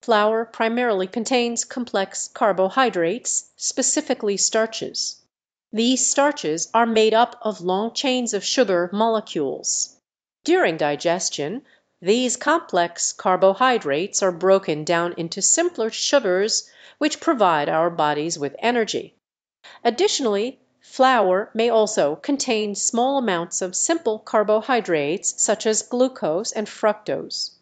flour primarily contains complex carbohydrates, specifically starches. These starches are made up of long chains of sugar molecules. During digestion, these complex carbohydrates are broken down into simpler sugars which provide our bodies with energy. Additionally, flour may also contain small amounts of simple carbohydrates such as glucose and fructose.